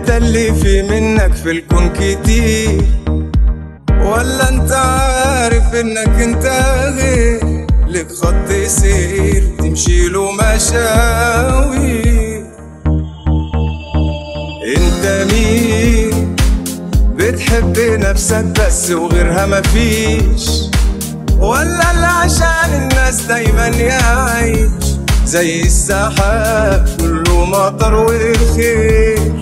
انت اللي في منك في الكون كتير، ولا انت عارف انك انت غير، لك خط سير تمشي له مشاوي. انت مين بتحب نفسك بس وغيرها مفيش، ولا اللي عشان الناس دايما يعيش زي السحاب كله مطر والخير.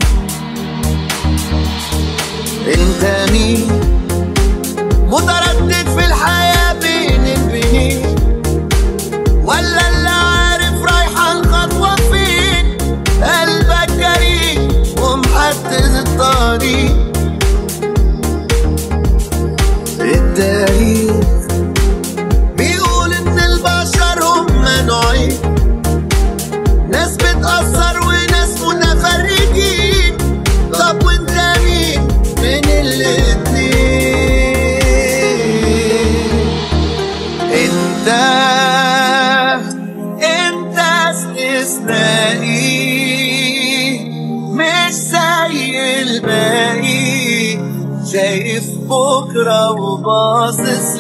انت مين متردد في الحياة بين البنين، ولا اللي عارف رايحة الخطوة فين، قلبك جريء ومحدد الطريق. التاريخ بيقول ان البشر هم نوعين، ناس بتأثر وناس متفرجين. طب وانت مين من الاتنين؟ انت استثنائي مش زي الباقي، شايف بكرة وباصص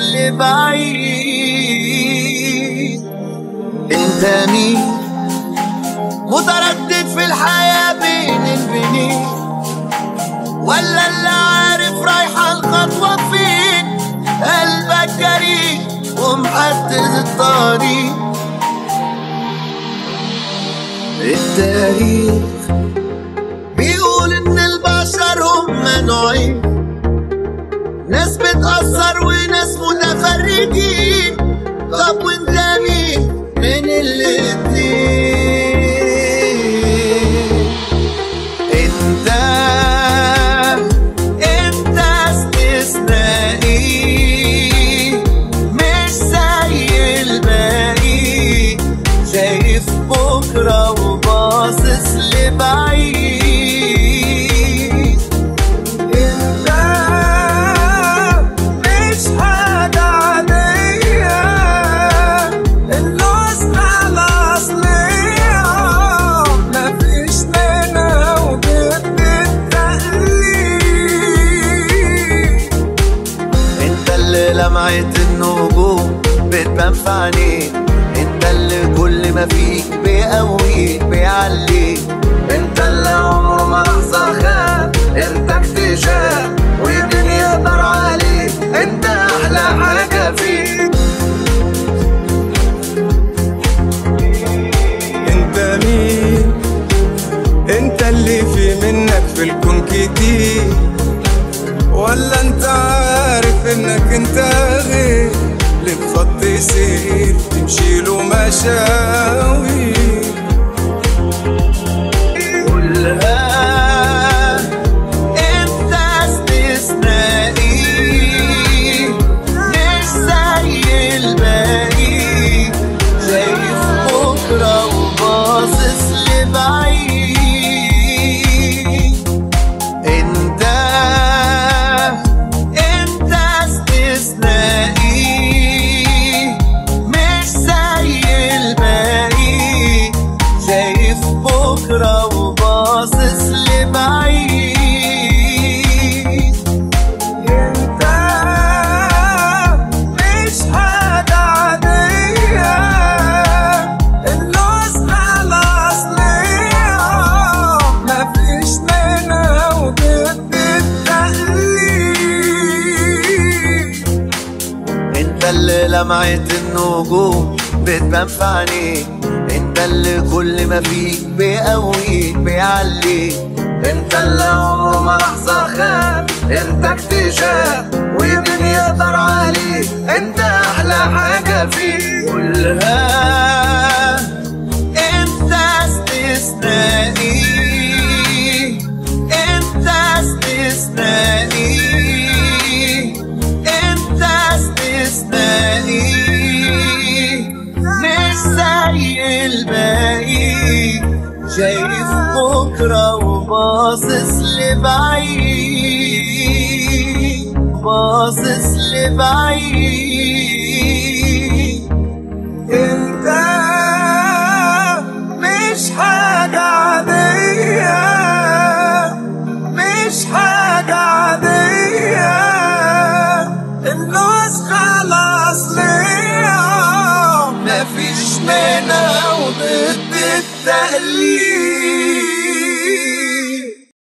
لبعيد. انت مين متردد في الحياة بين البنين، ولا اللي عارف رايحة الخطوة فين، قلبك جريء ومحدد الطريق. التاريخ بيقول ان البشر هم نوعين، ناس بتأثر وناس متفرجين. طب وانت مين من الاتنين؟ انت استثنائي مش زي الباقي، شايف بكرة وباصص لبعيد. انت مش حاجة عادية، النسخة الأصلية مفيش منها وضد التقليد. انت اللي لمعت النجوم بتبان في عينيك، انت اللي كل ما فيك بيقويك بيعليك. انت اللي عمره ما لحظة خاب، انت اكتشاف ويمكن يقدر عليك، انت احلى حاجة فيك. انت مين؟ انت اللي في منك في الكون كتير، ولا انت عارف انك انت غير، لك خط سير تمشي له مشاوي. قولها انت استثنائي مش زي الباقي، شايف بكرة وباصص لبعيد. انت استثنائي مش زي الباقي، شايف بكرة وباصص لبعيد. انت مش حاجة عادية، النسخة الأصلية مفيش منها وضد التقليد. انت اللي لمعت النجوم بتبان في عينيك، انت اللي كل ما فيك بيقويك بيعليك. انت اللي عمره ما لحظة خاب، انت اكتشاف ويمكن يقدر عليك، انت احلى حاجة فيك. قولها انت استثنائي، انت استثنائي، انت استثنائي مش زي الباقي، شايف بكرة وباصص لبعيد، باصص لبعيد. انت مش حاجة عادية، مش منها وضد التقليد.